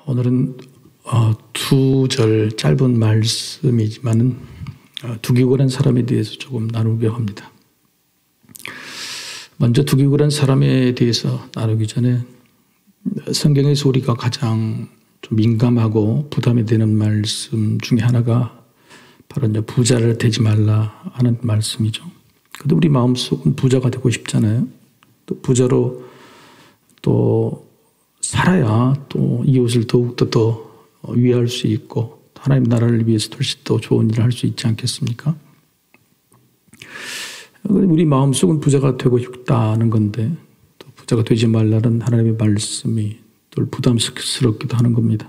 오늘은 두 절 짧은 말씀이지만은 두기고란 사람에 대해서 조금 나누려 합니다. 먼저 두기고란 사람에 대해서 나누기 전에 성경에서 우리가 가장 좀 민감하고 부담이 되는 말씀 중에 하나가 바로 이제 부자를 되지 말라 하는 말씀이죠. 근데 우리 마음속은 부자가 되고 싶잖아요. 또 부자로 또 살아야 또 이웃을 더욱더 더 위할 수 있고 하나님 나라를 위해서 훨씬 더 좋은 일을 할 수 있지 않겠습니까? 우리 마음속은 부자가 되고 싶다는 건데 또 부자가 되지 말라는 하나님의 말씀이 또 부담스럽기도 하는 겁니다.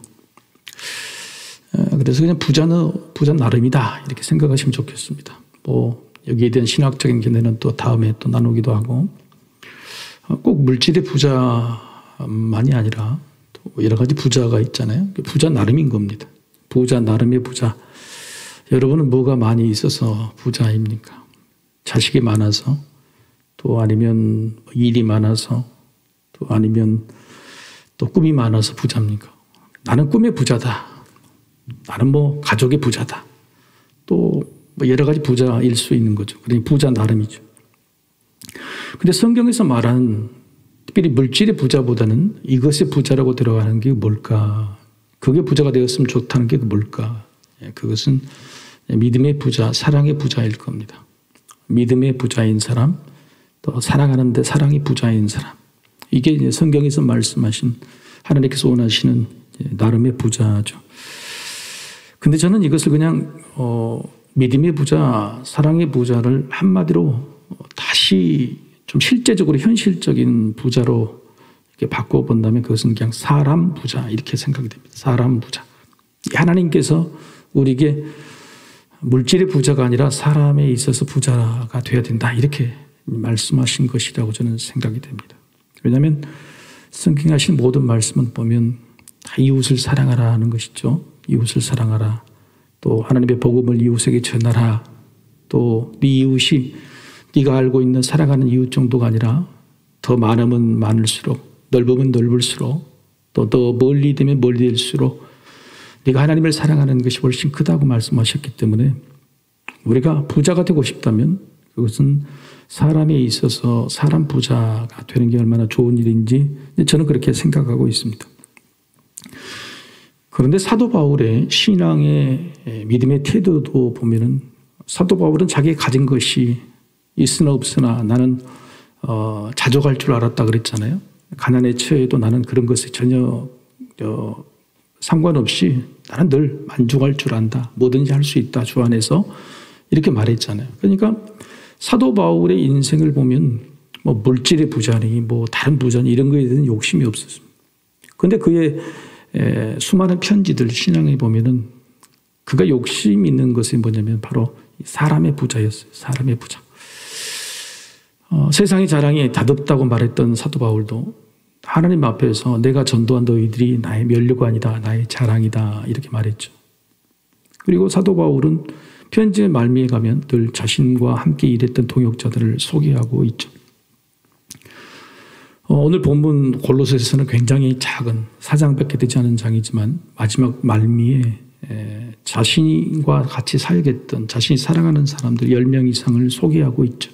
그래서 그냥 부자 나름이다 이렇게 생각하시면 좋겠습니다. 뭐 여기에 대한 신학적인 견해는 또 다음에 또 나누기도 하고 꼭 물질의 부자만이 아니라 또 여러 가지 부자가 있잖아요. 부자 나름인 겁니다. 부자 나름의 부자. 여러분은 뭐가 많이 있어서 부자입니까? 자식이 많아서 또 아니면 일이 많아서 또 아니면 또 꿈이 많아서 부자입니까? 나는 꿈의 부자다. 나는 뭐 가족의 부자다. 또 뭐 여러 가지 부자일 수 있는 거죠. 그러니 부자 나름이죠. 근데 성경에서 말하는 특별히 물질의 부자보다는 이것의 부자라고 들어가는 게 뭘까? 그게 부자가 되었으면 좋다는 게 뭘까? 그것은 믿음의 부자, 사랑의 부자일 겁니다. 믿음의 부자인 사람, 또 사랑하는데 사랑이 부자인 사람. 이게 성경에서 말씀하신 하나님께서 원하시는 나름의 부자죠. 근데 저는 이것을 그냥 믿음의 부자, 사랑의 부자를 한마디로 다시 좀 실제적으로 현실적인 부자로 이렇게 바꿔본다면 그것은 그냥 사람 부자 이렇게 생각이 됩니다. 사람 부자. 하나님께서 우리에게 물질의 부자가 아니라 사람에 있어서 부자가 되어야 된다 이렇게 말씀하신 것이라고 저는 생각이 됩니다. 왜냐하면 성경에 하신 모든 말씀은 보면 다 이웃을 사랑하라 하는 것이죠. 이웃을 사랑하라. 또 하나님의 복음을 이웃에게 전하라. 또 네 이웃이 네가 알고 있는 사랑하는 이웃 정도가 아니라 더 많으면 많을수록 넓으면 넓을수록 또 더 멀리 되면 멀리 될수록 네가 하나님을 사랑하는 것이 훨씬 크다고 말씀하셨기 때문에 우리가 부자가 되고 싶다면 그것은 사람에 있어서 사람 부자가 되는 게 얼마나 좋은 일인지 저는 그렇게 생각하고 있습니다. 그런데 사도 바울의 신앙의 믿음의 태도도 보면은 사도 바울은 자기가 가진 것이 있으나 없으나 나는 자족할 줄 알았다 그랬잖아요. 가난에 처해도 나는 그런 것에 전혀 상관없이 나는 늘 만족할 줄 안다. 뭐든지 할 수 있다. 주 안에서 이렇게 말했잖아요. 그러니까 사도 바울의 인생을 보면 뭐 물질의 부자니 뭐 다른 부자니 이런 거에 대한 욕심이 없었습니다. 그런데 그의 수많은 편지들 신앙에 보면은 그가 욕심 있는 것이 뭐냐면 바로 사람의 부자였어요. 사람의 부자. 세상의 자랑이 다덥다고 말했던 사도 바울도 하나님 앞에서 내가 전도한 너희들이 나의 면류관이다. 나의 자랑이다. 이렇게 말했죠. 그리고 사도 바울은 편지의 말미에 가면 늘 자신과 함께 일했던 동역자들을 소개하고 있죠. 오늘 본문 골로새서는 굉장히 작은 4장밖에 되지 않은 장이지만 마지막 말미에 자신과 같이 살겠던 자신이 사랑하는 사람들 10명 이상을 소개하고 있죠.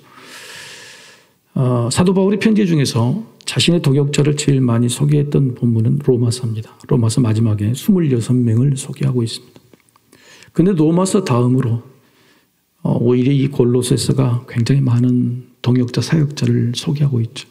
사도 바울의 편지 중에서 자신의 동역자를 제일 많이 소개했던 본문은 로마서입니다. 로마서 마지막에 26명을 소개하고 있습니다. 그런데 로마서 다음으로 오히려 이 골로새서가 굉장히 많은 동역자 사역자를 소개하고 있죠.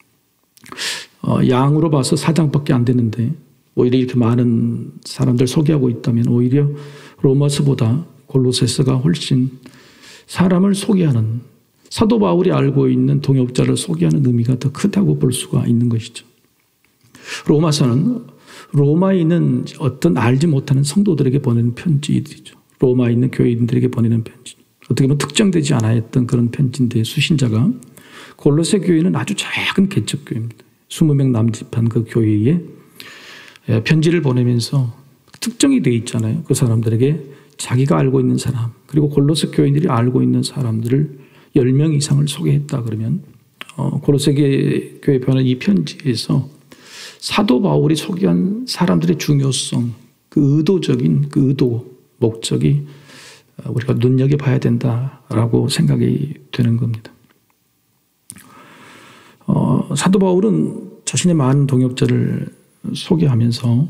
양으로 봐서 4장밖에 안 되는데 오히려 이렇게 많은 사람들 소개하고 있다면 오히려 로마서보다 골로새서가 훨씬 사람을 소개하는 사도 바울이 알고 있는 동역자를 소개하는 의미가 더 크다고 볼 수가 있는 것이죠. 로마서는 로마에 있는 어떤 알지 못하는 성도들에게 보내는 편지들이죠. 로마에 있는 교인들에게 보내는 편지. 어떻게 보면 특정되지 않았던 그런 편지인데 수신자가 골로새 교회는 아주 작은 개척교회입니다. 20명 남짓한 그 교회에 편지를 보내면서 특정이 되어 있잖아요. 그 사람들에게 자기가 알고 있는 사람 그리고 골로새 교인들이 알고 있는 사람들을 10명 이상을 소개했다 그러면 골로새 교회 보낸 이 편지에서 사도 바울이 소개한 사람들의 중요성, 그 의도적인 그 의도, 목적이 우리가 눈여겨봐야 된다라고 생각이 되는 겁니다. 사도 바울은 자신의 많은 동역자를 소개하면서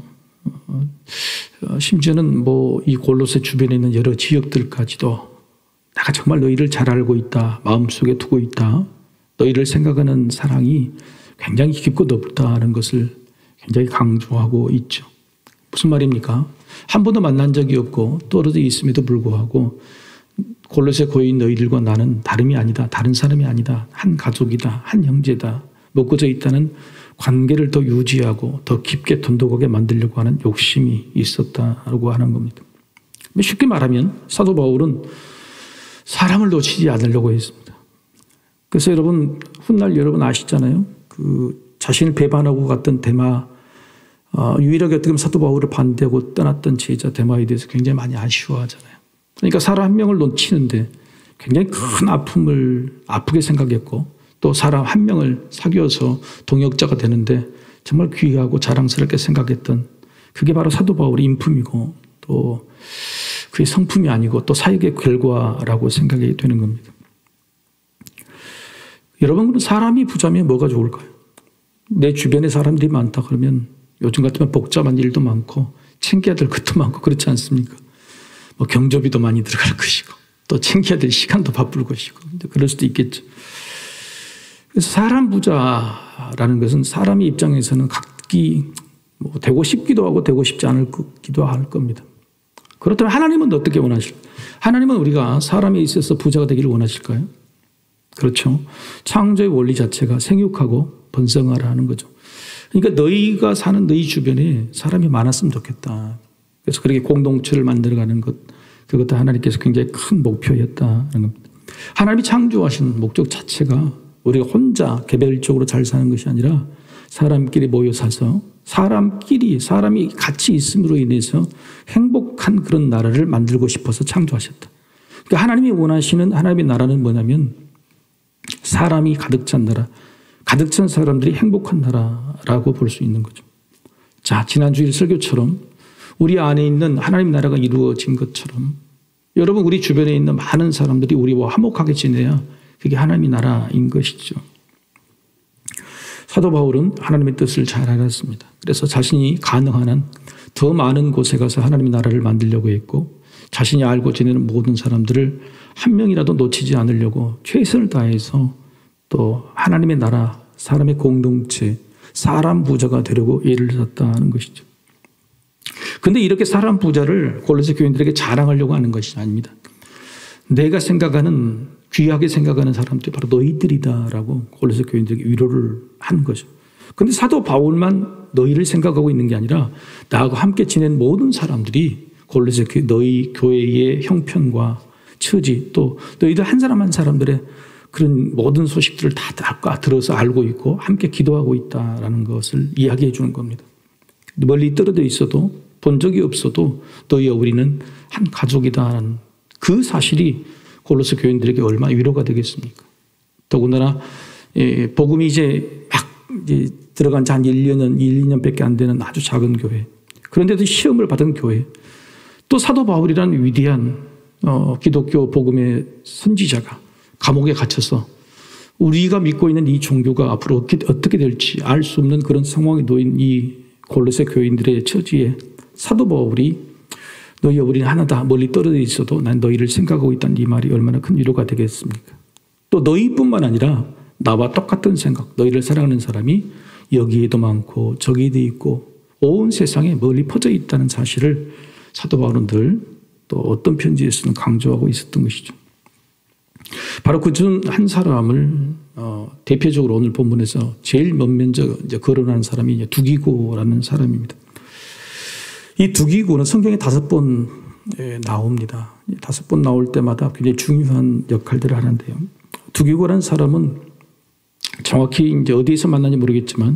심지어는 이 골로새 주변에 있는 여러 지역들까지도 내가 정말 너희를 잘 알고 있다, 마음속에 두고 있다, 너희를 생각하는 사랑이 굉장히 깊고 넓다는 것을 굉장히 강조하고 있죠. 무슨 말입니까? 한 번도 만난 적이 없고 떨어져 있음에도 불구하고 골로새 교인 너희들과 나는 다름이 아니다, 다른 사람이 아니다, 한 가족이다, 한 형제다, 묶어져 있다는 관계를 더 유지하고 더 깊게 돈독하게 만들려고 하는 욕심이 있었다고 하는 겁니다. 쉽게 말하면 사도 바울은 사람을 놓치지 않으려고 했습니다. 그래서 여러분, 훗날 여러분 아시잖아요. 그 자신을 배반하고 갔던 데마, 유일하게 어떻게 보면 사도 바울을 반대하고 떠났던 제자 데마에 대해서 굉장히 많이 아쉬워하잖아요. 그러니까 사람 한 명을 놓치는데 굉장히 큰 아픔을 아프게 생각했고, 또 사람 한 명을 사귀어서 동역자가 되는데 정말 귀하고 자랑스럽게 생각했던, 그게 바로 사도 바울의 인품이고 또 그의 성품이 아니고 또 사역의 결과라고 생각이 되는 겁니다. 여러분, 사람이 부자면 뭐가 좋을까요? 내 주변에 사람들이 많다 그러면 요즘 같으면 복잡한 일도 많고 챙겨야 될 것도 많고 그렇지 않습니까? 경조비도 많이 들어갈 것이고 또 챙겨야 될 시간도 바쁠 것이고 그럴 수도 있겠죠. 그래서 사람 부자라는 것은 사람의 입장에서는 각기 되고 싶기도 하고 되고 싶지 않기도 할 겁니다. 그렇다면 하나님은 어떻게 원하실까요? 하나님은 우리가 사람에 있어서 부자가 되기를 원하실까요? 그렇죠. 창조의 원리 자체가 생육하고 번성하라는 거죠. 그러니까 너희가 사는 너희 주변에 사람이 많았으면 좋겠다. 그래서 그렇게 공동체를 만들어가는 것, 그것도 하나님께서 굉장히 큰 목표였다는 겁니다. 하나님이 창조하신 목적 자체가 우리가 혼자 개별적으로 잘 사는 것이 아니라 사람끼리 모여 사서 사람이 같이 있음으로 인해서 행복한 그런 나라를 만들고 싶어서 창조하셨다. 그러니까 하나님이 원하시는 하나님의 나라는 뭐냐면 사람이 가득 찬 나라, 가득 찬 사람들이 행복한 나라라고 볼 수 있는 거죠. 자, 지난 주일 설교처럼 우리 안에 있는 하나님 나라가 이루어진 것처럼 여러분, 우리 주변에 있는 많은 사람들이 우리와 화목하게 지내야 그게 하나님의 나라인 것이죠. 사도 바울은 하나님의 뜻을 잘 알았습니다. 그래서 자신이 가능한 한 더 많은 곳에 가서 하나님의 나라를 만들려고 했고, 자신이 알고 지내는 모든 사람들을 한 명이라도 놓치지 않으려고 최선을 다해서 또 하나님의 나라, 사람의 공동체, 사람 부자가 되려고 애를 썼다는 것이죠. 그런데 이렇게 사람 부자를 골로새 교인들에게 자랑하려고 하는 것이 아닙니다. 내가 생각하는, 귀하게 생각하는 사람들이 바로 너희들이다라고 골로새 교인들에게 위로를 한 거죠. 그런데 사도 바울만 너희를 생각하고 있는 게 아니라 나하고 함께 지낸 모든 사람들이 골로새 너희 교회의 형편과 처지, 또 너희들 한 사람 한 사람들의 그런 모든 소식들을 다 들어서 알고 있고 함께 기도하고 있다라는 것을 이야기해 주는 겁니다. 멀리 떨어져 있어도 본 적이 없어도 너희와 우리는 한 가족이다라는 그 사실이 골로새 교인들에게 얼마나 위로가 되겠습니까? 더군다나 복음이 이제 들어간 지 한 1-2년밖에 안 되는 아주 작은 교회, 그런데도 시험을 받은 교회, 또 사도 바울이라는 위대한 기독교 복음의 선지자가 감옥에 갇혀서 우리가 믿고 있는 이 종교가 앞으로 어떻게 될지 알 수 없는 그런 상황에 놓인 이 골로새 교인들의 처지에 사도 바울이 너희와 우리는 하나다, 멀리 떨어져 있어도 난 너희를 생각하고 있다는 이 말이 얼마나 큰 위로가 되겠습니까? 또 너희뿐만 아니라 나와 똑같은 생각, 너희를 사랑하는 사람이 여기에도 많고 저기에도 있고 온 세상에 멀리 퍼져 있다는 사실을 사도 바울은 늘 또 어떤 편지에서는 강조하고 있었던 것이죠. 바로 그 중 한 사람을 대표적으로 오늘 본문에서 제일 먼저 거론한 사람이 두기고라는 사람입니다. 이 두기고는 성경에 5번 나옵니다. 5번 나올 때마다 굉장히 중요한 역할들을 하는데요. 두기고라는 사람은 정확히 이제 어디에서 만났는지 모르겠지만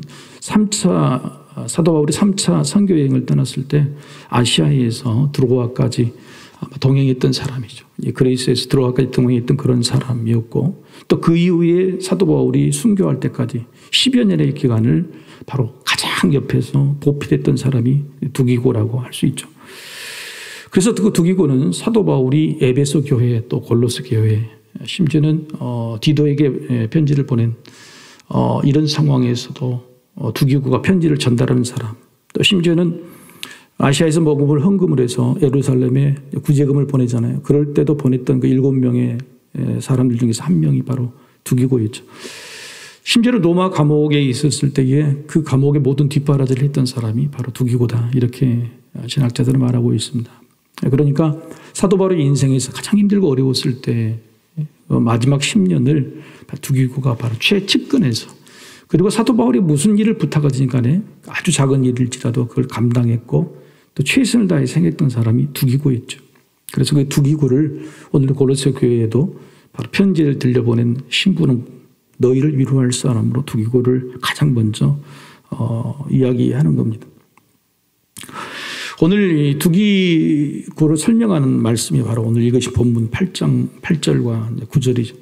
사도 바울이 3차 선교 여행을 떠났을 때 아시아에서 드로아까지 동행했던 사람이죠. 그레이스에서 드로아까지 동행했던 그런 사람이었고, 또 그 이후에 사도 바울이 순교할 때까지 10여 년의 기간을 바로 가장 탁 옆에서 보필했던 사람이 두기고라고 할 수 있죠. 그래서 그 두기고는 사도 바울이 에베소 교회 또 골로새 교회 심지어는 디도에게 편지를 보낸 이런 상황에서도 두기고가 편지를 전달하는 사람, 또 심지어는 아시아에서 먹음을 헌금을 해서 예루살렘에 구제금을 보내잖아요. 그럴 때도 보냈던 그 7명의 사람들 중에서 한 명이 바로 두기고였죠. 심지어 로마 감옥에 있었을 때에 그 감옥의 모든 뒷바라지를 했던 사람이 바로 두기고다, 이렇게 신학자들은 말하고 있습니다. 그러니까 사도 바울의 인생에서 가장 힘들고 어려웠을 때 마지막 10년을 두기고가 바로 최측근에서, 그리고 사도 바울이 무슨 일을 부탁하든 간에 아주 작은 일일지라도 그걸 감당했고 또 최선을 다해 생했던 사람이 두기고였죠. 그래서 그 두기고를 오늘 골로새 교회에도 바로 편지를 들려보낸 신부는 너희를 위로할 사람으로 두기고를 가장 먼저 이야기하는 겁니다. 오늘 이 두기고를 설명하는 말씀이 바로 오늘 읽으신 본문 8장 8절과 9절이죠.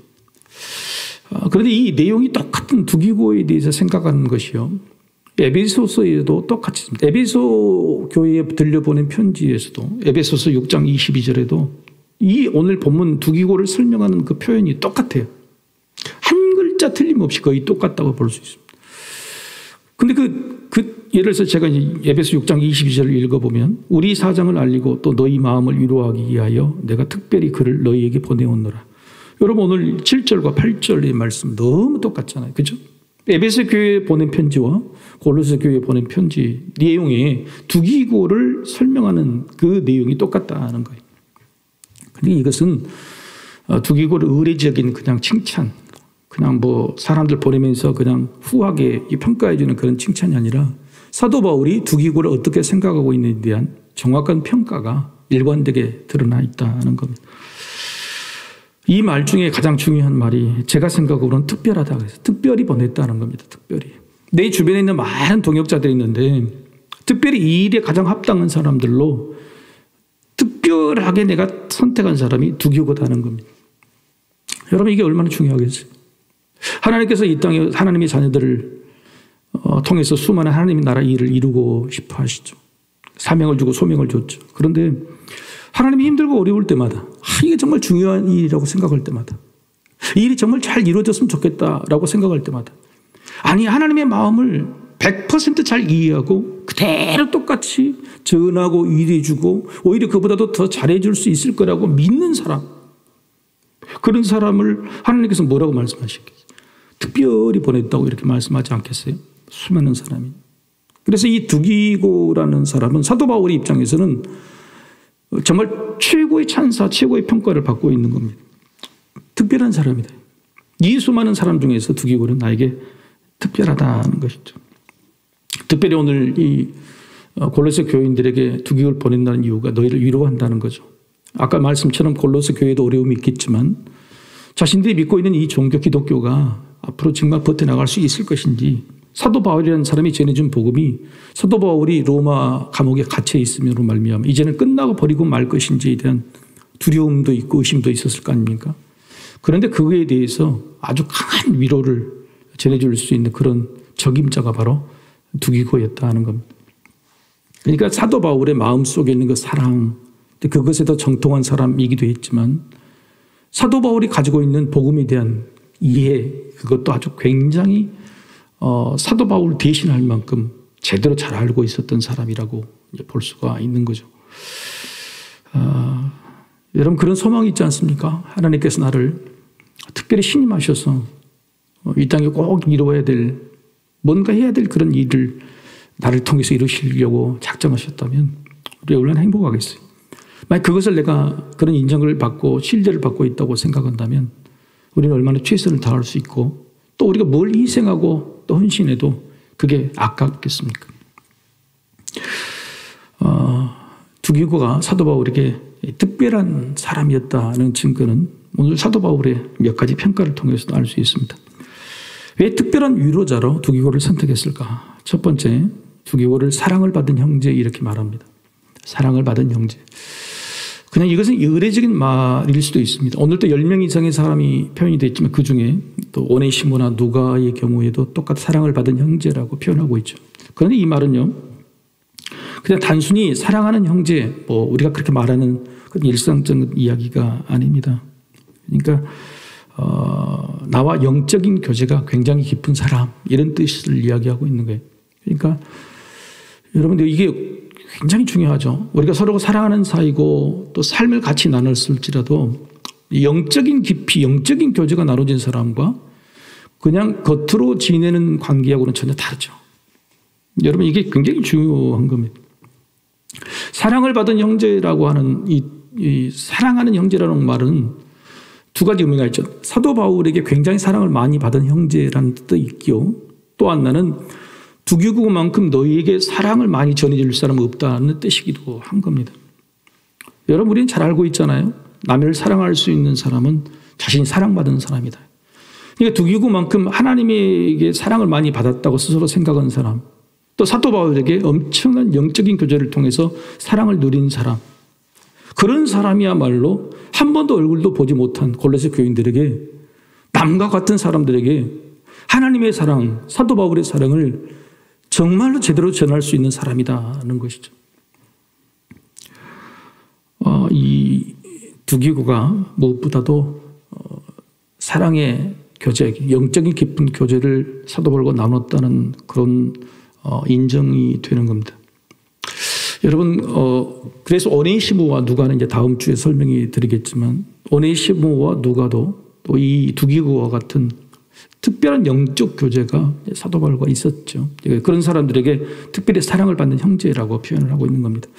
그런데 이 내용이 똑같은 두기고에 대해서 생각하는 것이요, 에베소서에도 똑같이 있습니다. 에베소 교회에 들려보낸 편지에서도 에베소서 6장 22절에도 이 오늘 본문 두기고를 설명하는 그 표현이 똑같아요. 한 글자 틀림없이 거의 똑같다고 볼 수 있습니다. 근데 예를 들어서 제가 에베소 6장 22절을 읽어보면 우리 사정을 알리고 또 너희 마음을 위로하기 위하여 내가 특별히 그를 너희에게 보내었노라. 여러분 오늘 7절과 8절의 말씀 너무 똑같잖아요. 그죠? 에베소 교회에 보낸 편지와 골로새 교회에 보낸 편지 내용에 두기고를 설명하는 그 내용이 똑같다는 거예요. 근데 이것은 두기고를 의례적인 그냥 칭찬, 그냥 뭐 사람들 보내면서 그냥 후하게 평가해 주는 그런 칭찬이 아니라 사도 바울이 두기고를 어떻게 생각하고 있는지에 대한 정확한 평가가 일관되게 드러나 있다는 겁니다. 이 말 중에 가장 중요한 말이 제가 생각으로는 특별하다 그래서 특별히 보냈다는 겁니다. 특별히. 내 주변에 있는 많은 동역자들이 있는데 특별히 이 일에 가장 합당한 사람들로 특별하게 내가 선택한 사람이 두기고다는 겁니다. 여러분 이게 얼마나 중요하겠어요. 하나님께서 이 땅에 하나님의 자녀들을 통해서 수많은 하나님의 나라 일을 이루고 싶어 하시죠. 사명을 주고 소명을 줬죠. 그런데 하나님이 힘들고 어려울 때마다 이게 정말 중요한 일이라고 생각할 때마다 이 일이 정말 잘 이루어졌으면 좋겠다라고 생각할 때마다 아니 하나님의 마음을 100% 잘 이해하고 그대로 똑같이 전하고 일해주고 오히려 그보다도 더 잘해줄 수 있을 거라고 믿는 사람, 그런 사람을 하나님께서 뭐라고 말씀하시겠어요? 특별히 보냈다고 이렇게 말씀하지 않겠어요? 수많은 사람이. 그래서 이 두기고라는 사람은 사도 바울의 입장에서는 정말 최고의 찬사, 최고의 평가를 받고 있는 겁니다. 특별한 사람이다. 이 수많은 사람 중에서 두기고는 나에게 특별하다는 것이죠. 특별히 오늘 이 골로새 교인들에게 두기고를 보낸다는 이유가 너희를 위로한다는 거죠. 아까 말씀처럼 골로새 교회도 어려움이 있겠지만 자신들이 믿고 있는 이 종교 기독교가 앞으로 정말 버텨나갈 수 있을 것인지, 사도 바울이라는 사람이 전해준 복음이 사도 바울이 로마 감옥에 갇혀 있음으로 말미암아 이제는 끝나고 버리고 말 것인지에 대한 두려움도 있고 의심도 있었을 거 아닙니까? 그런데 그거에 대해서 아주 강한 위로를 전해줄 수 있는 그런 적임자가 바로 두기고였다는 겁니다. 그러니까 사도 바울의 마음속에 있는 그 사랑, 그것에 더 정통한 사람이기도 했지만 사도 바울이 가지고 있는 복음에 대한 이해, 그것도 아주 굉장히 사도 바울을 대신할 만큼 제대로 잘 알고 있었던 사람이라고 볼 수가 있는 거죠. 여러분 그런 소망이 있지 않습니까? 하나님께서 나를 특별히 신임하셔서 이 땅에 꼭 이루어야 될, 뭔가 해야 될 그런 일을 나를 통해서 이루시려고 작정하셨다면 우리가 얼마나 행복하겠어요. 만약 그것을 내가 그런 인정을 받고 신뢰를 받고 있다고 생각한다면 우리는 얼마나 최선을 다할 수 있고 또 우리가 뭘 희생하고 또 헌신해도 그게 아깝겠습니까? 두기고가 사도 바울에게 특별한 사람이었다는 증거는 오늘 사도 바울의 몇 가지 평가를 통해서도 알 수 있습니다. 왜 특별한 위로자로 두기고를 선택했을까? 첫 번째, 두기고를 사랑을 받은 형제 이렇게 말합니다. 사랑을 받은 형제. 그냥 이것은 의례적인 말일 수도 있습니다. 오늘도 10명 이상의 사람이 표현이 되어 있지만 그중에 또 오네시모나 누가의 경우에도 똑같이 사랑을 받은 형제라고 표현하고 있죠. 그런데 이 말은요, 그냥 단순히 사랑하는 형제, 뭐 우리가 그렇게 말하는 그런 일상적인 이야기가 아닙니다. 그러니까 나와 영적인 교제가 굉장히 깊은 사람, 이런 뜻을 이야기하고 있는 거예요. 그러니까 여러분들 이게 굉장히 중요하죠. 우리가 서로 사랑하는 사이고 또 삶을 같이 나눴을지라도 영적인 깊이, 영적인 교제가 나눠진 사람과 그냥 겉으로 지내는 관계하고는 전혀 다르죠. 여러분 이게 굉장히 중요한 겁니다. 사랑을 받은 형제라고 하는 이 사랑하는 형제라는 말은 두 가지 의미가 있죠. 사도 바울에게 굉장히 사랑을 많이 받은 형제라는 뜻도 있고요. 또 하나는 두기고만큼 너희에게 사랑을 많이 전해줄 사람은 없다는 뜻이기도 한 겁니다. 여러분 우리는 잘 알고 있잖아요. 남을 사랑할 수 있는 사람은 자신이 사랑받은 사람이다. 그러니까 두기고만큼 하나님에게 사랑을 많이 받았다고 스스로 생각하는 사람, 또 사도 바울에게 엄청난 영적인 교제를 통해서 사랑을 누린 사람, 그런 사람이야말로 한 번도 얼굴도 보지 못한 골로새 교인들에게, 남과 같은 사람들에게 하나님의 사랑, 사도 바울의 사랑을 정말로 제대로 전할 수 있는 사람이다는 것이죠. 이 두기고가 무엇보다도 사랑의 교제, 영적인 깊은 교제를 사도 바울과 나눴다는 그런 인정이 되는 겁니다. 여러분, 그래서 오네시모와 누가는 이제 다음 주에 설명이 드리겠지만, 오네시모와 누가도 또 이 두기고와 같은 특별한 영적 교제가 사도 바울과 있었죠. 그런 사람들에게 특별히 사랑을 받는 형제라고 표현을 하고 있는 겁니다.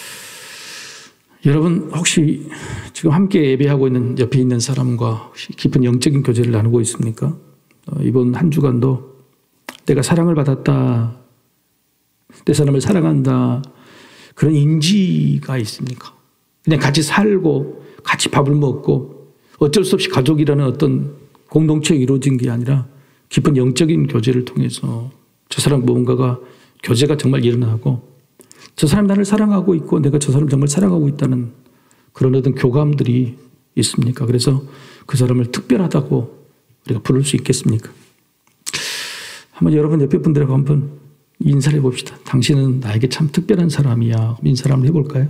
여러분 혹시 지금 함께 예배하고 있는 옆에 있는 사람과 깊은 영적인 교제를 나누고 있습니까? 이번 한 주간도 내가 사랑을 받았다, 내 사람을 사랑한다, 그런 인지가 있습니까? 그냥 같이 살고 같이 밥을 먹고 어쩔 수 없이 가족이라는 어떤 공동체가 이루어진 게 아니라 깊은 영적인 교제를 통해서 저 사람 무언가가 교제가 정말 일어나고 저 사람이 나를 사랑하고 있고 내가 저 사람을 정말 사랑하고 있다는 그런 어떤 교감들이 있습니까? 그래서 그 사람을 특별하다고 우리가 부를 수 있겠습니까? 한번 여러분 옆에 분들하고 한번 인사를 해봅시다. 당신은 나에게 참 특별한 사람이야. 인사를 한번 해볼까요?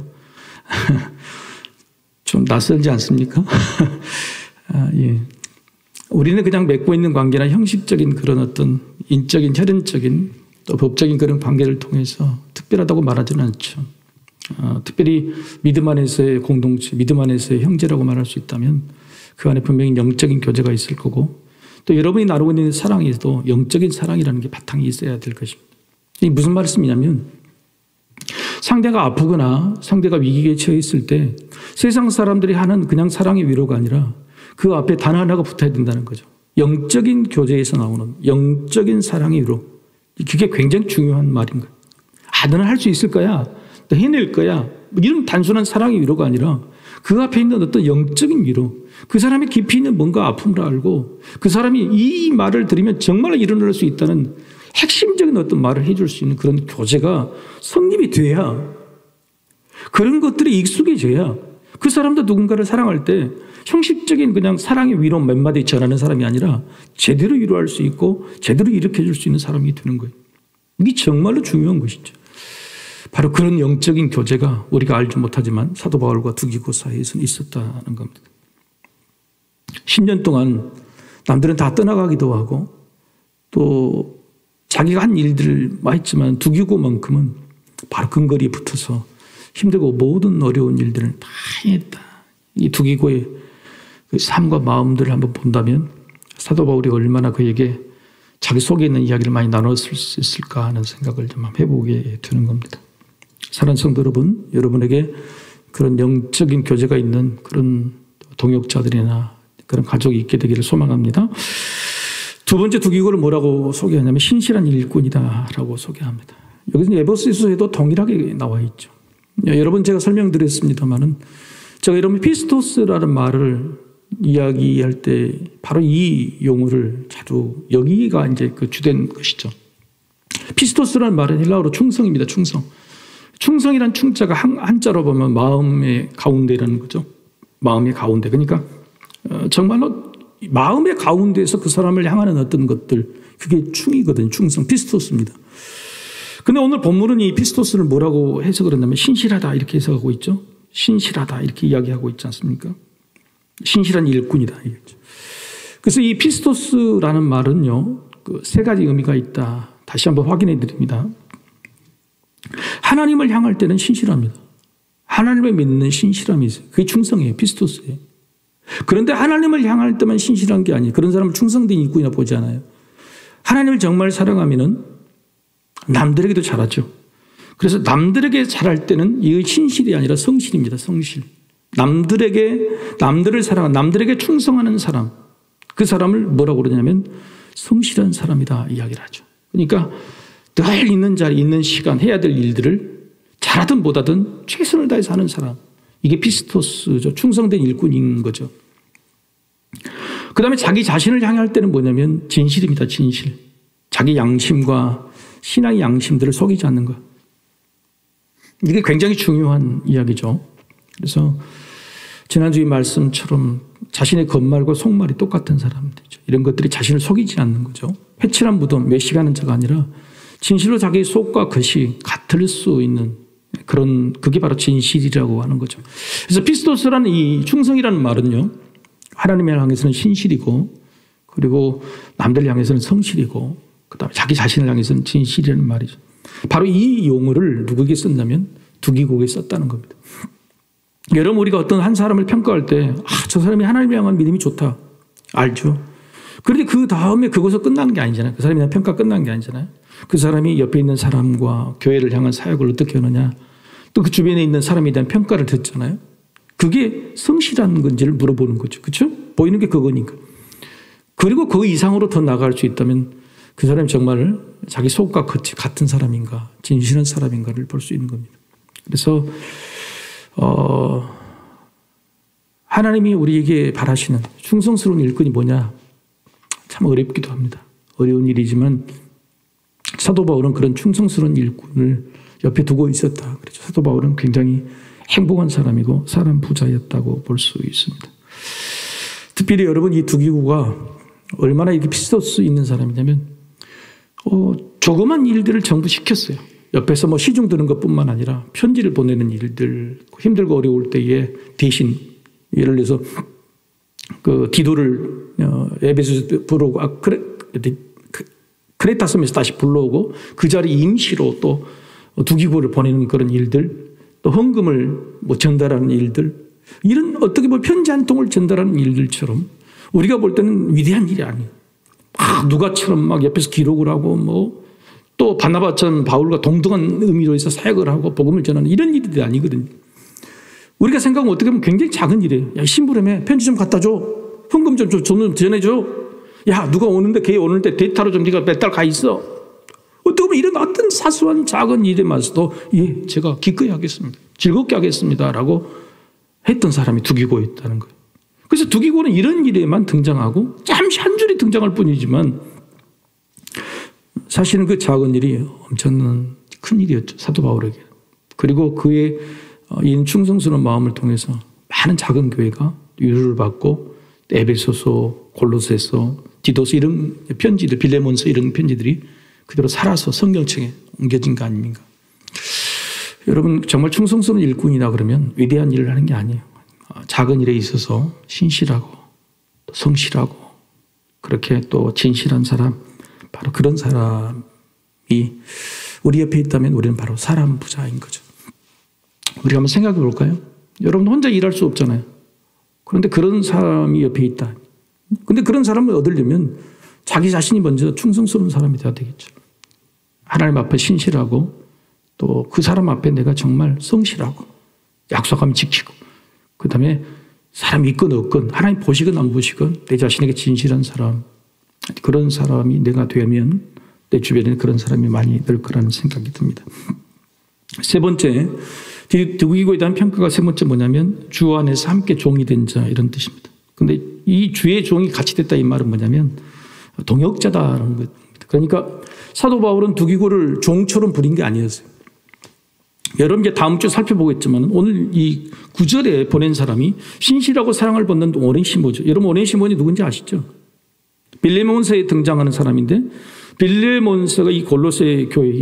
좀 낯설지 않습니까? 예. 우리는 그냥 맺고 있는 관계나 형식적인 그런 어떤 인적인, 혈연적인 또 법적인 그런 관계를 통해서 특별하다고 말하지는 않죠. 특별히 믿음 안에서의 공동체, 믿음 안에서의 형제라고 말할 수 있다면 그 안에 분명히 영적인 교제가 있을 거고 또 여러분이 나누고 있는 사랑에도 영적인 사랑이라는 게 바탕이 있어야 될 것입니다. 이게 무슨 말씀이냐면 상대가 아프거나 상대가 위기에 처해 있을 때 세상 사람들이 하는 그냥 사랑의 위로가 아니라 그 앞에 단 하나가 붙어야 된다는 거죠. 영적인 교제에서 나오는 영적인 사랑의 위로. 그게 굉장히 중요한 말인 거예요. 너는 할 수 있을 거야. 너 해낼 거야. 이런 단순한 사랑의 위로가 아니라 그 앞에 있는 어떤 영적인 위로. 그 사람의 깊이 있는 뭔가 아픔을 알고 그 사람이 이 말을 들으면 정말 일어날 수 있다는 핵심적인 어떤 말을 해줄 수 있는 그런 교제가 성립이 돼야, 그런 것들이 익숙해져야 그 사람도 누군가를 사랑할 때 형식적인 그냥 사랑의 위로 몇 마디 전하는 사람이 아니라 제대로 위로할 수 있고 제대로 일으켜줄 수 있는 사람이 되는 거예요. 이게 정말로 중요한 것이죠. 바로 그런 영적인 교제가 우리가 알지 못하지만 사도 바울과 두기고 사이에서는 있었다는 겁니다. 10년 동안 남들은 다 떠나가기도 하고 또 자기가 한 일들을 했지만 두기고만큼은 바로 근거리에 붙어서 힘들고 모든 어려운 일들을 다 했다. 이 두기고의 그 삶과 마음들을 한번 본다면 사도 바울이 얼마나 그에게 자기 속에 있는 이야기를 많이 나눴을 수 있을까 하는 생각을 좀 해보게 되는 겁니다. 사랑하는 성도 여러분, 여러분에게 그런 영적인 교제가 있는 그런 동역자들이나 그런 가족이 있게 되기를 소망합니다. 두 번째 두기고를 뭐라고 소개하냐면 신실한 일꾼이다라고 소개합니다. 여기서 에베소서에도 동일하게 나와 있죠. 여러분 제가 설명드렸습니다만은 제가 여러분 피스토스라는 말을 이야기할 때 바로 이 용어를 자주 여기가 이제 그 주된 것이죠. 피스토스라는 말은 헬라어로 충성입니다. 충성. 충성이란 충자가 한자로 보면 마음의 가운데라는 거죠. 마음의 가운데. 그러니까 정말로 마음의 가운데에서 그 사람을 향하는 어떤 것들, 그게 충이거든요. 충성. 피스토스입니다. 근데 오늘 본문은 이 피스토스를 뭐라고 해석을 했냐면 신실하다 이렇게 해석하고 있죠. 신실하다 이렇게 이야기하고 있지 않습니까? 신실한 일꾼이다. 그래서 이 피스토스라는 말은요, 그 세 가지 의미가 있다. 다시 한번 확인해 드립니다. 하나님을 향할 때는 신실합니다. 하나님을 믿는 신실함이 있어요. 그게 충성이에요. 피스토스예요. 그런데 하나님을 향할 때만 신실한 게 아니에요. 그런 사람을 충성된 일꾼이라 보지 않아요. 하나님을 정말 사랑하면은 남들에게도 잘하죠. 그래서 남들에게 잘할 때는 이 신실이 아니라 성실입니다. 성실. 남들을 사랑하는, 남들에게 충성하는 사람. 그 사람을 뭐라고 그러냐면 성실한 사람이다 이야기를 하죠. 그러니까 늘 있는 자리, 있는 시간 해야 될 일들을 잘하든 못하든 최선을 다해서 하는 사람. 이게 피스토스죠. 충성된 일꾼인 거죠. 그 다음에 자기 자신을 향할 때는 뭐냐면 진실입니다. 진실. 자기 양심과 신앙의 양심들을 속이지 않는 것. 이게 굉장히 중요한 이야기죠. 그래서 지난주의 말씀처럼 자신의 겉말과 속말이 똑같은 사람들이죠. 이런 것들이 자신을 속이지 않는 거죠. 회칠한 무덤, 외식하는 자가 아니라 진실로 자기 속과 겉이 같을 수 있는 그런, 그게 바로 진실이라고 하는 거죠. 그래서 피스토스라는 이 충성이라는 말은요, 하나님을 향해서는 신실이고, 그리고 남들 향해서는 성실이고, 그 다음에 자기 자신을 향해서는 진실이라는 말이죠. 바로 이 용어를 누구에게 썼냐면 두기고에 썼다는 겁니다. 여러분, 우리가 어떤 한 사람을 평가할 때, 저 사람이 하나님을 향한 믿음이 좋다. 알죠? 그런데 그 다음에 그것으로 끝난 게 아니잖아요. 그 사람에 대한 평가 끝난 게 아니잖아요. 그 사람이 옆에 있는 사람과 교회를 향한 사역을 어떻게 하느냐, 또 그 주변에 있는 사람에 대한 평가를 듣잖아요. 그게 성실한 건지를 물어보는 거죠. 그렇죠? 보이는 게 그거니까. 그리고 그 이상으로 더 나아갈 수 있다면 그 사람이 정말 자기 속과 겉이 같은 사람인가, 진실한 사람인가를 볼 수 있는 겁니다. 그래서 하나님이 우리에게 바라시는 충성스러운 일꾼이 뭐냐? 참 어렵기도 합니다. 어려운 일이지만 사도 바울은 그런 충성스러운 일꾼을 옆에 두고 있었다. 그렇죠. 사도 바울은 굉장히 행복한 사람이고 사람 부자였다고 볼 수 있습니다. 특별히 여러분, 이 두기고가 얼마나 이렇게 피스토스 있는 사람이냐면 조그만 일들을 전부 시켰어요. 옆에서 뭐 시중 드는 것뿐만 아니라 편지를 보내는 일들, 힘들고 어려울 때에 대신, 예를 들어서 그 디도를 에베소서 부르고 크레타 섬에서 다시 불러오고 그 자리 임시로 또 두기고를 보내는 그런 일들, 또 헌금을 뭐 전달하는 일들, 이런 어떻게 보면 편지 한 통을 전달하는 일들처럼 우리가 볼 때는 위대한 일이 아니에요. 누가처럼 막 옆에서 기록을 하고 뭐 또 바나바처럼 바울과 동등한 의미로 해서 사역을 하고 복음을 전하는 이런 일이 아니거든요. 우리가 생각하면 어떻게 보면 굉장히 작은 일이에요. 야, 심부름해. 편지 좀 갖다 줘. 헌금 좀 전해줘. 야, 누가 오는데 걔 오는데 데이터로 좀 네가 몇 달 가 있어. 어떻게 보면 이런 어떤 사소한 작은 일에마저도 예, 제가 기꺼이 하겠습니다. 즐겁게 하겠습니다. 라고 했던 사람이 두기고였다는 거예요. 그래서 두기고는 이런 일에만 등장하고 잠시 한 줄이 등장할 뿐이지만 사실은 그 작은 일이 엄청난 큰 일이었죠. 사도 바울에게. 그리고 그의 이 충성스러운 마음을 통해서 많은 작은 교회가 위로를 받고 에베소서, 골로새서, 디도서 이런 편지들, 빌레몬서 이런 편지들이 그대로 살아서 성경책에 옮겨진 거 아닙니까? 여러분, 정말 충성스러운 일꾼이다 그러면 위대한 일을 하는 게 아니에요. 작은 일에 있어서 신실하고 또 성실하고 그렇게 또 진실한 사람, 바로 그런 사람이 우리 옆에 있다면 우리는 바로 사람 부자인 거죠. 우리가 한번 생각해 볼까요? 여러분 혼자 일할 수 없잖아요. 그런데 그런 사람이 옆에 있다. 근데 그런 사람을 얻으려면 자기 자신이 먼저 충성스러운 사람이 돼야 되겠죠. 하나님 앞에 신실하고 또 그 사람 앞에 내가 정말 성실하고 약속하면 지키고 그 다음에 사람이 있건 없건 하나님 보시건 안 보시건 내 자신에게 진실한 사람, 그런 사람이 내가 되면 내 주변에 그런 사람이 많이 늘 거라는 생각이 듭니다. 세 번째, 두기고에 대한 평가가 세 번째 뭐냐면 주 안에서 함께 종이 된 자, 이런 뜻입니다. 근데 이 주의 종이 같이 됐다 이 말은 뭐냐면 동역자다라는 겁니다. 그러니까 사도 바울은 두기고를 종처럼 부린 게 아니었어요. 여러분 이제 다음 주에 살펴보겠지만 오늘 이 9절에 보낸 사람이 신실하고 사랑을 받는 오네시모죠. 여러분 오네시모니 누군지 아시죠? 빌레몬서에 등장하는 사람인데 빌레몬서가 이 골로새 교회에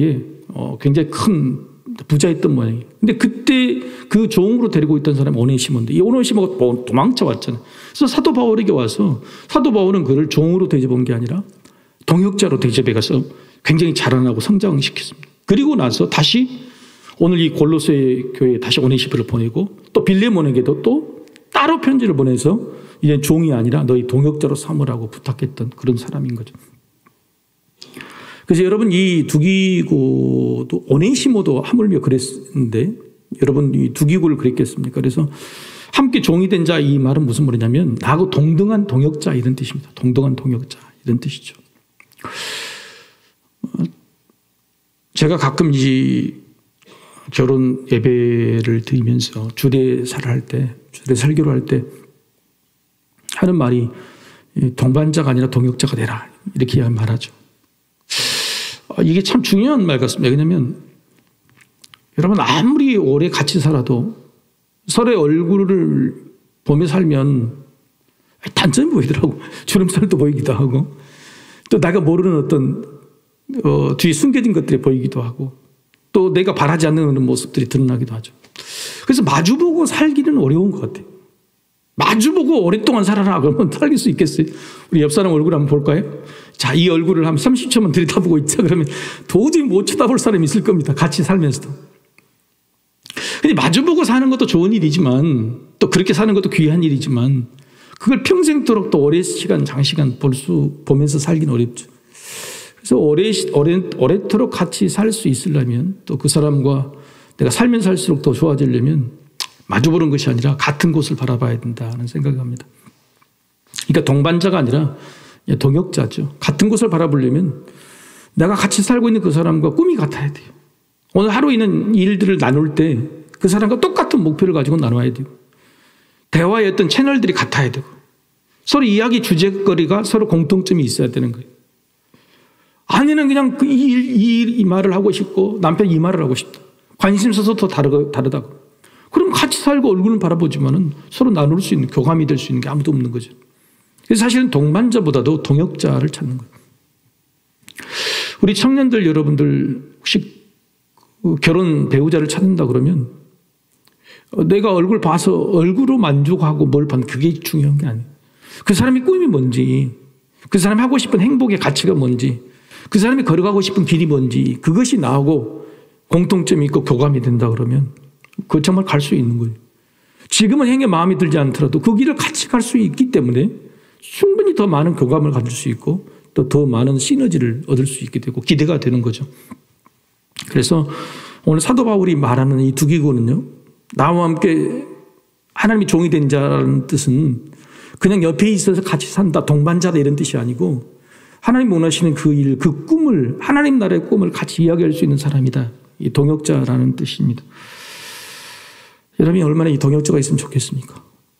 굉장히 큰 부자였던 모양이에요. 근데 그때 그 종으로 데리고 있던 사람이 오네시모인데 이 오네시모가 도망쳐 왔잖아요. 그래서 사도 바울에게 와서 사도 바울은 그를 종으로 대접한 게 아니라 동역자로 대접해 가서 굉장히 자라나고 성장시켰습니다. 그리고 나서 다시 오늘 이 골로새 교회에 다시 오네시모를 보내고 또 빌레몬에게도 또 따로 편지를 보내서 이제 종이 아니라 너희 동역자로 삼으라고 부탁했던 그런 사람인 거죠. 그래서 여러분 이 두기고도 오네시모도 하물며 그랬는데 여러분 이 두기고를 그랬겠습니까? 그래서 함께 종이 된 자 이 말은 무슨 말이냐면 나하고 동등한 동역자 이런 뜻입니다. 동등한 동역자 이런 뜻이죠. 제가 가끔 이 결혼 예배를 드리면서 주례사를 할 때, 주례 설교를 할 때 하는 말이 동반자가 아니라 동역자가 되라 이렇게 말하죠. 이게 참 중요한 말 같습니다. 왜냐하면 여러분 아무리 오래 같이 살아도 서로의 얼굴을 보며 살면 단점이 보이더라고. 주름살도 보이기도 하고 또 내가 모르는 어떤 뒤에 숨겨진 것들이 보이기도 하고 또 내가 바라지 않는 모습들이 드러나기도 하죠. 그래서 마주보고 살기는 어려운 것 같아요. 마주보고 오랫동안 살아라 그러면 살릴 수 있겠어요? 우리 옆 사람 얼굴 한번 볼까요? 자, 이 얼굴을 한 30초만 들여다보고 있자 그러면 도저히 못 쳐다볼 사람이 있을 겁니다. 같이 살면서도. 근데 마주보고 사는 것도 좋은 일이지만 또 그렇게 사는 것도 귀한 일이지만 그걸 평생도록 또 오랜 시간 장시간 보면서 살기는 어렵죠. 그래서 오래도록 같이 살 수 있으려면 또 그 사람과 내가 살면 살수록 더 좋아지려면 마주보는 것이 아니라 같은 곳을 바라봐야 된다는 생각을 합니다. 그러니까 동반자가 아니라 동역자죠. 같은 곳을 바라보려면 내가 같이 살고 있는 그 사람과 꿈이 같아야 돼요. 오늘 하루 있는 일들을 나눌 때 그 사람과 똑같은 목표를 가지고 나눠야 돼요. 대화의 어떤 채널들이 같아야 되고 서로 이야기 주제거리가 서로 공통점이 있어야 되는 거예요. 아내는 그냥 이 말을 하고 싶고 남편이 이 말을 하고 싶다. 관심사도 더 다르다고. 그럼 같이 살고 얼굴은 바라보지만은 서로 나눌 수 있는 교감이 될 수 있는 게 아무도 없는 거죠. 그래서 사실은 동반자보다도 동역자를 찾는 거예요. 우리 청년들 여러분들 혹시 결혼 배우자를 찾는다 그러면 내가 얼굴 봐서 얼굴로 만족하고 뭘 봐는 그게 중요한 게 아니에요. 그 사람의 꿈이 뭔지, 그 사람이 하고 싶은 행복의 가치가 뭔지, 그 사람이 걸어가고 싶은 길이 뭔지 그것이 나하고 공통점이 있고 교감이 된다 그러면 그거 정말 갈 수 있는 거예요. 지금은 행에 마음에 들지 않더라도 그 길을 같이 갈 수 있기 때문에 충분히 더 많은 교감을 가질 수 있고 또 더 많은 시너지를 얻을 수 있게 되고 기대가 되는 거죠. 그래서 오늘 사도 바울이 말하는 이 두기고는요. 나와 함께 하나님이 종이 된 자라는 뜻은 그냥 옆에 있어서 같이 산다, 동반자다 이런 뜻이 아니고 하나님 원하시는 그 일, 그 꿈을 하나님 나라의 꿈을 같이 이야기할 수 있는 사람이다. 이 동역자라는 뜻입니다. 여러분이 얼마나 이 동역자가 있으면 좋겠습니까?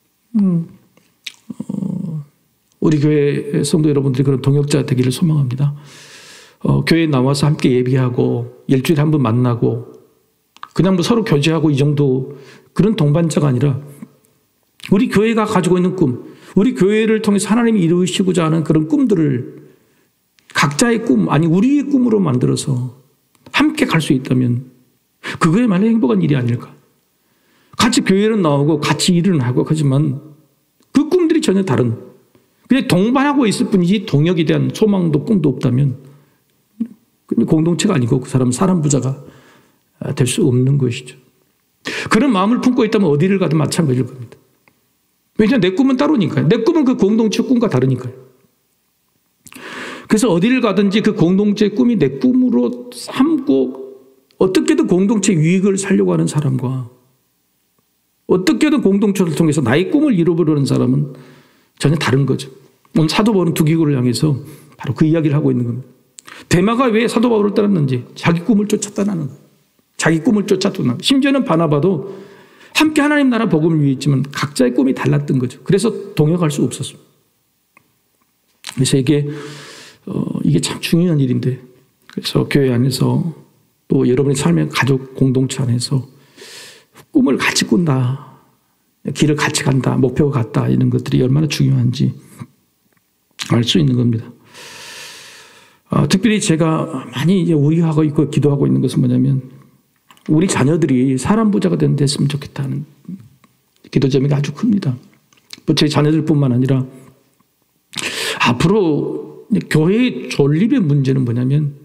우리 교회 성도 여러분들이 그런 동역자 되기를 소망합니다. 교회에 나와서 함께 예배하고 일주일에 한 번 만나고 그냥 뭐 서로 교제하고 이 정도 그런 동반자가 아니라 우리 교회가 가지고 있는 꿈, 우리 교회를 통해서 하나님이 이루시고자 하는 그런 꿈들을 각자의 꿈, 아니 우리의 꿈으로 만들어서 함께 갈 수 있다면 그거야말로 행복한 일이 아닐까. 같이 교회는 나오고 같이 일은 하고 하지만 그 꿈들이 전혀 다른 그냥 동반하고 있을 뿐이지 동역에 대한 소망도 꿈도 없다면 공동체가 아니고 그 사람은 사람 부자가 될 수 없는 것이죠. 그런 마음을 품고 있다면 어디를 가든 마찬가지일 겁니다. 왜냐하면 내 꿈은 따로니까요. 내 꿈은 그 공동체 꿈과 다르니까요. 그래서 어디를 가든지 그 공동체의 꿈이 내 꿈으로 삼고 어떻게든 공동체 유익을 살려고 하는 사람과 어떻게든 공동체를 통해서 나의 꿈을 이루어보려는 사람은 전혀 다른 거죠. 오늘 사도 바울은 두기고를 향해서 바로 그 이야기를 하고 있는 겁니다. 데마가 왜 사도 바울을 따랐는지 자기 꿈을 쫓았다는 거예요. 자기 꿈을 쫓았구나. 심지어는 바나바도 함께 하나님 나라 복음을 위했지만 각자의 꿈이 달랐던 거죠. 그래서 동역할 수 없었습니다. 그래서 이게 참 중요한 일인데 그래서 교회 안에서 또 여러분의 삶의 가족 공동체 안에서 꿈을 같이 꾼다. 길을 같이 간다. 목표가 같다. 이런 것들이 얼마나 중요한지 알 수 있는 겁니다. 특별히 제가 많이 이제 우려하고 있고 기도하고 있는 것은 뭐냐면 우리 자녀들이 사람 부자가 됐으면 좋겠다는 기도 제목이 아주 큽니다. 제 자녀들뿐만 아니라 앞으로 교회의 존립의 문제는 뭐냐면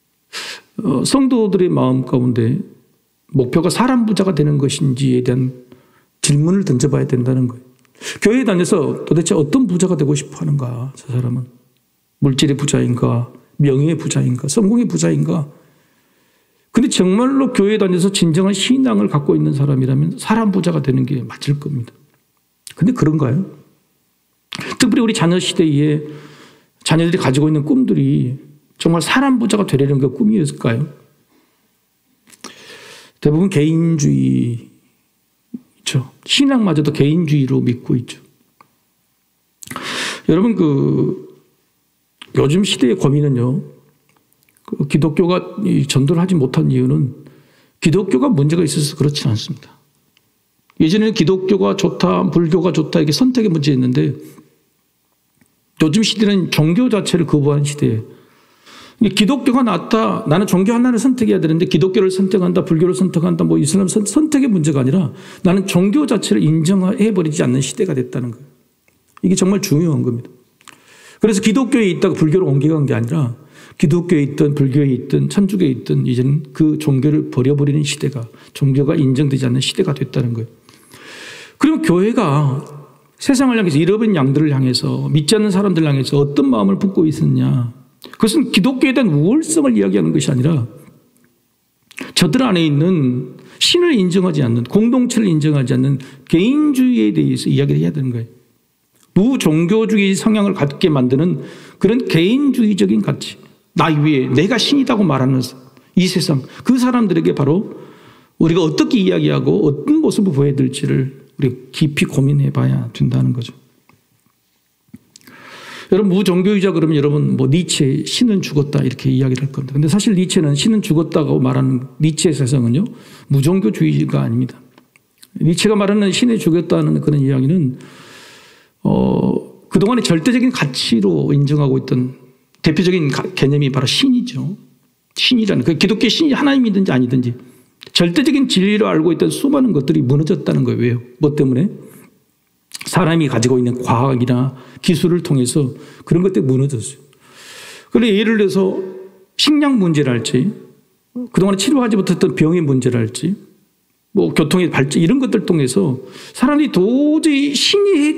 성도들의 마음 가운데 목표가 사람 부자가 되는 것인지에 대한 질문을 던져봐야 된다는 거예요. 교회에 다녀서 도대체 어떤 부자가 되고 싶어 하는가, 저 사람은. 물질의 부자인가, 명예의 부자인가, 성공의 부자인가. 근데 정말로 교회에 다녀서 진정한 신앙을 갖고 있는 사람이라면 사람 부자가 되는 게 맞을 겁니다. 근데 그런가요? 특별히 우리 자녀 시대에 자녀들이 가지고 있는 꿈들이 정말 사람 부자가 되려는 게 꿈이었을까요? 대부분 개인주의, 있죠. 신앙마저도 개인주의로 믿고 있죠. 여러분, 요즘 시대의 고민은요, 기독교가 전도를 하지 못한 이유는 기독교가 문제가 있어서 그렇지 않습니다. 예전에는 기독교가 좋다, 불교가 좋다, 이게 선택의 문제였는데 요즘 시대는 종교 자체를 거부하는 시대예요. 기독교가 낫다, 나는 종교 하나를 선택해야 되는데 기독교를 선택한다, 불교를 선택한다, 뭐 이슬람 선택의 문제가 아니라 나는 종교 자체를 인정해버리지 않는 시대가 됐다는 거예요. 이게 정말 중요한 겁니다. 그래서 기독교에 있다가 불교로 옮겨간 게 아니라 기독교에 있든 불교에 있든 천주교에 있든 이제는 그 종교를 버려버리는 시대가, 종교가 인정되지 않는 시대가 됐다는 거예요. 그러면 교회가 세상을 향해서 잃어버린 양들을 향해서, 믿지 않는 사람들을 향해서 어떤 마음을 품고 있었냐, 그것은 기독교에 대한 우월성을 이야기하는 것이 아니라 저들 안에 있는 신을 인정하지 않는, 공동체를 인정하지 않는 개인주의에 대해서 이야기를 해야 되는 거예요. 무종교주의 성향을 갖게 만드는 그런 개인주의적인 가치, 나 위에 내가 신이라고 말하는 이 세상, 그 사람들에게 바로 우리가 어떻게 이야기하고 어떤 모습을 보여야 될지를 우리 깊이 고민해 봐야 된다는 거죠. 여러분, 무종교주의자 그러면 여러분 니체 신은 죽었다 이렇게 이야기를 할 겁니다. 근데 사실 니체는 신은 죽었다고 말하는 니체의 세상은요, 무종교주의가 아닙니다. 니체가 말하는 신이 죽었다는 그런 이야기는 그동안의 절대적인 가치로 인정하고 있던 대표적인 개념이 바로 신이죠. 신이라는, 그 기독교 신이 하나님이든지 아니든지 절대적인 진리로 알고 있던 수많은 것들이 무너졌다는 거예요. 왜요? 뭐 때문에? 사람이 가지고 있는 과학이나 기술을 통해서 그런 것들이 무너졌어요. 그런데 예를 들어서 식량 문제랄지, 그동안에 치료하지 못했던 병의 문제랄지, 뭐 교통의 발전, 이런 것들 통해서 사람들이 도저히 신이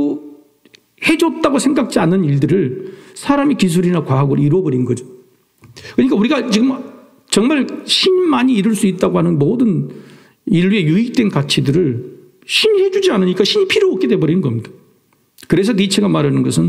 해줬다고 생각지 않는 일들을 사람이 기술이나 과학으로 이루어버린 거죠. 그러니까 우리가 지금 정말 신만이 이룰 수 있다고 하는 모든 인류의 유익된 가치들을 신이 해주지 않으니까 신이 필요 없게 돼버린 겁니다. 그래서 니체가 말하는 것은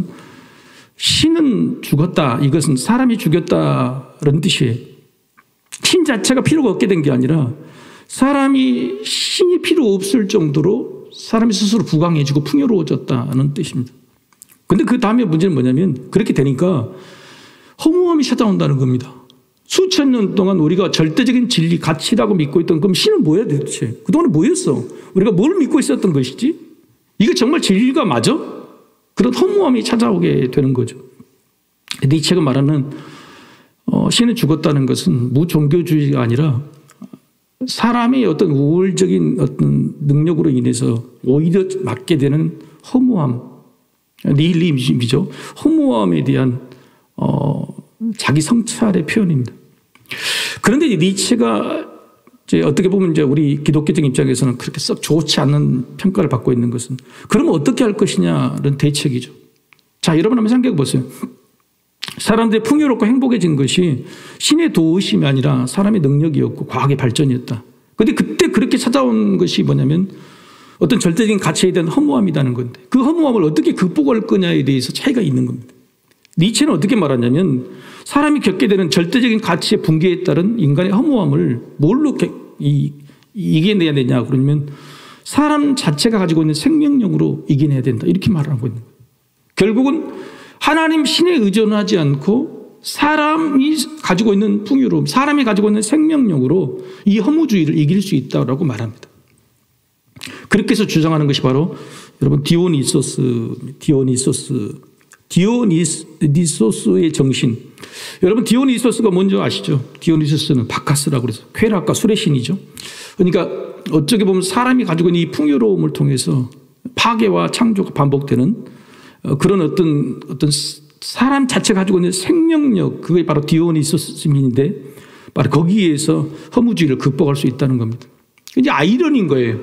신은 죽었다, 이것은 사람이 죽였다는 뜻이에요. 신 자체가 필요가 없게 된 게 아니라 사람이 신이 필요 없을 정도로 사람이 스스로 부강해지고 풍요로워졌다는 뜻입니다. 근데 그 다음에 문제는 뭐냐면 그렇게 되니까 허무함이 찾아온다는 겁니다. 수천 년 동안 우리가 절대적인 진리, 가치라고 믿고 있던, 그럼 신은 뭐야 대체? 그동안에 뭐였어? 우리가 뭘 믿고 있었던 것이지? 이게 정말 진리가 맞아? 그런 허무함이 찾아오게 되는 거죠. 니체가 말하는 신은 죽었다는 것은 무종교주의가 아니라 사람의 어떤 우월적인 어떤 능력으로 인해서 오히려 맞게 되는 허무함, 니힐리즘이죠. 허무함에 대한 자기 성찰의 표현입니다. 그런데 니체가 이제 어떻게 보면 이제 우리 기독교적 입장에서는 그렇게 썩 좋지 않은 평가를 받고 있는 것은, 그러면 어떻게 할 것이냐는 대책이죠. 자, 여러분 한번 생각해 보세요. 사람들이 풍요롭고 행복해진 것이 신의 도우심이 아니라 사람의 능력이었고 과학의 발전이었다. 그런데 그때 그렇게 찾아온 것이 뭐냐면 어떤 절대적인 가치에 대한 허무함이라는 건데, 그 허무함을 어떻게 극복할 거냐에 대해서 차이가 있는 겁니다. 니체는 어떻게 말하냐면 사람이 겪게 되는 절대적인 가치의 붕괴에 따른 인간의 허무함을 뭘로 이겨내야 되냐 그러면 사람 자체가 가지고 있는 생명력으로 이겨내야 된다, 이렇게 말을 하고 있는 거예요. 결국은 하나님 신에 의존하지 않고 사람이 가지고 있는 풍요로움, 사람이 가지고 있는 생명력으로 이 허무주의를 이길 수 있다고 말합니다. 그렇게 해서 주장하는 것이 바로 여러분 디오니소스의 정신, 여러분 디오니소스가 뭔지 아시죠? 디오니소스는 바카스라고 그래서 쾌락과 술의 신이죠. 그러니까 어떻게 보면 사람이 가지고 있는 이 풍요로움을 통해서 파괴와 창조가 반복되는 그런 어떤 사람 자체가 가지고 있는 생명력, 그게 바로 디오니소스인데 바로 거기에서 허무주의를 극복할 수 있다는 겁니다. 이제 아이러니인 거예요.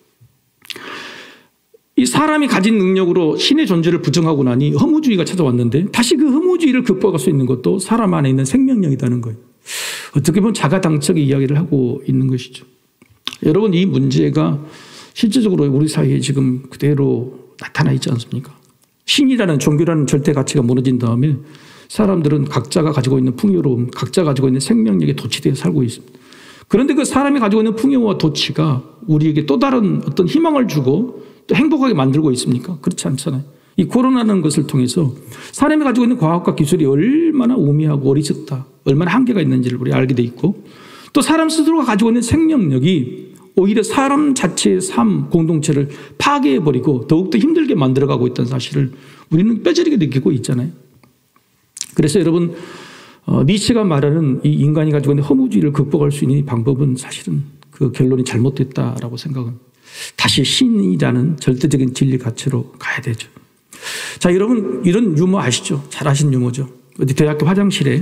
이 사람이 가진 능력으로 신의 존재를 부정하고 나니 허무주의가 찾아왔는데 다시 그 허무주의를 극복할 수 있는 것도 사람 안에 있는 생명력이라는 거예요. 어떻게 보면 자가당착의 이야기를 하고 있는 것이죠. 여러분, 이 문제가 실제적으로 우리 사회에 지금 그대로 나타나 있지 않습니까? 신이라는 종교라는 절대 가치가 무너진 다음에 사람들은 각자가 가지고 있는 풍요로움, 각자가 가지고 있는 생명력에 도취되어 살고 있습니다. 그런데 그 사람이 가지고 있는 풍요와 도취가 우리에게 또 다른 어떤 희망을 주고 또 행복하게 만들고 있습니까? 그렇지 않잖아요. 이 코로나라는 것을 통해서 사람이 가지고 있는 과학과 기술이 얼마나 우미하고 어리석다, 얼마나 한계가 있는지를 우리 알게 돼 있고 또 사람 스스로가 가지고 있는 생명력이 오히려 사람 자체의 삶, 공동체를 파괴해버리고 더욱더 힘들게 만들어가고 있다는 사실을 우리는 뼈저리게 느끼고 있잖아요. 그래서 여러분, 니체가 말하는 이 인간이 가지고 있는 허무주의를 극복할 수 있는 방법은 사실은 그 결론이 잘못됐다라고 생각합니다. 다시 신이라는 절대적인 진리 가치로 가야 되죠. 자, 여러분, 이런 유머 아시죠? 잘 아시는 유머죠. 어디 대학교 화장실에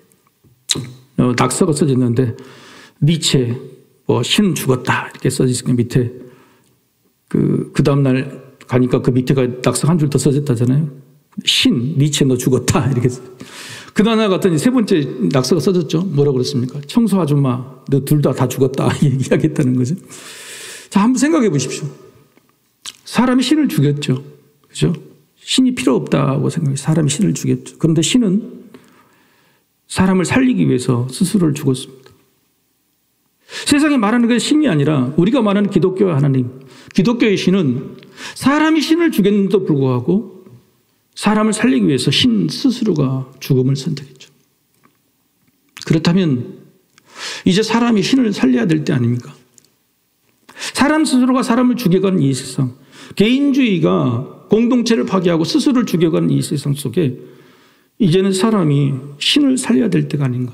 낙서가 써졌는데 니체 신 죽었다 이렇게 써있으니까 밑에 그 다음날 가니까 그 밑에가 낙서 한 줄 더 써졌다잖아요. 니체 너 죽었다 이렇게. 그 다음날 갔더니 세 번째 낙서가 써졌죠. 뭐라고 그랬습니까? 청소 아줌마 너 둘 다 죽었다 이야기했다는 거죠. 자, 한번 생각해 보십시오. 사람이 신을 죽였죠. 그죠? 신이 필요 없다고 생각해 사람이 신을 죽였죠. 그런데 신은 사람을 살리기 위해서 스스로를 죽었습니다. 세상에 말하는 게 신이 아니라 우리가 말하는 기독교 하나님, 기독교의 신은 사람이 신을 죽였는데도 불구하고 사람을 살리기 위해서 신 스스로가 죽음을 선택했죠. 그렇다면 이제 사람이 신을 살려야 될 때 아닙니까? 사람 스스로가 사람을 죽여가는 이 세상, 개인주의가 공동체를 파괴하고 스스로를 죽여가는 이 세상 속에 이제는 사람이 신을 살려야 될 때가 아닌가.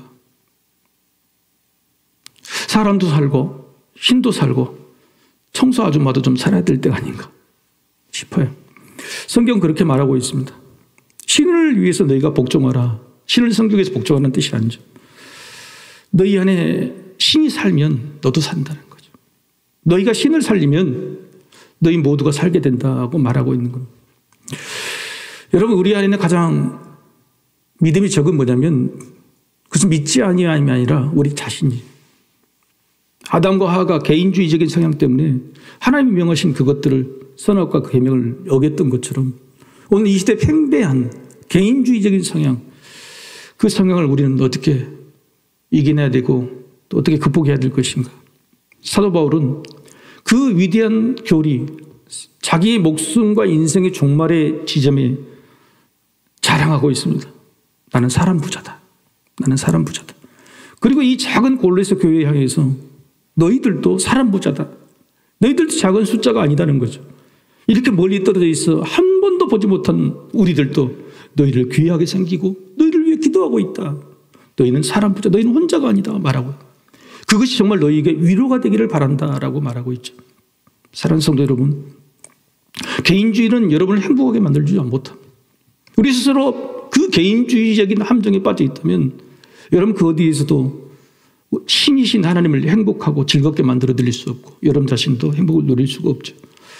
사람도 살고 신도 살고 청소 아줌마도 좀 살아야 될 때가 아닌가 싶어요. 성경 그렇게 말하고 있습니다. 신을 위해서 너희가 복종하라. 신을 성경에서 복종하는 뜻이 아니죠. 너희 안에 신이 살면 너도 산다는 거죠. 너희가 신을 살리면 너희 모두가 살게 된다고 말하고 있는 겁니다. 여러분, 우리 안에는 가장 믿음이 적은 뭐냐면 그것은 믿지 아니함이 아니라 우리 자신이. 아담과 하와가 개인주의적인 성향 때문에 하나님이 명하신 그것들을 선악과 계명을 어겼던 것처럼 오늘 이 시대에 팽배한 개인주의적인 성향, 그 성향을 우리는 어떻게 이겨내야 되고 또 어떻게 극복해야 될 것인가. 사도 바울은 그 위대한 교리, 자기의 목숨과 인생의 종말의 지점에 자랑하고 있습니다. 나는 사람 부자다. 나는 사람 부자다. 그리고 이 작은 골로새 교회에 향해서 너희들도 사람 부자다. 너희들도 작은 숫자가 아니다는 거죠. 이렇게 멀리 떨어져 있어 한 번도 보지 못한 우리들도 너희를 귀하게 생기고 너희를 위해 기도하고 있다. 너희는 사람 부자, 너희는 혼자가 아니다 말하고, 그것이 정말 너희에게 위로가 되기를 바란다라고 말하고 있죠. 사랑하는 성도 여러분, 개인주의는 여러분을 행복하게 만들지 못합니다. 우리 스스로 그 개인주의적인 함정에 빠져 있다면 여러분 그 어디에서도 신이신 하나님을 행복하고 즐겁게 만들어 드릴 수 없고 여러분 자신도 행복을 누릴 수가 없죠.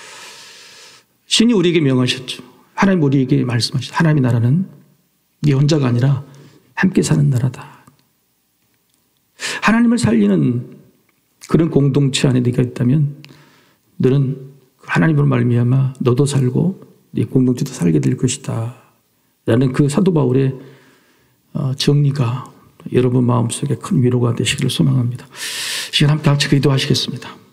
신이 우리에게 명하셨죠. 하나님 우리에게 말씀하셨죠. 하나님의 나라는 네 혼자가 아니라 함께 사는 나라다. 하나님을 살리는 그런 공동체 안에 네가 있다면 너는 하나님으로 말미암아 너도 살고 네 공동체도 살게 될 것이다 라는 그 사도 바울의 정리가 여러분 마음속에 큰 위로가 되시기를 소망합니다. 시간 함께 같이 기도하시겠습니다.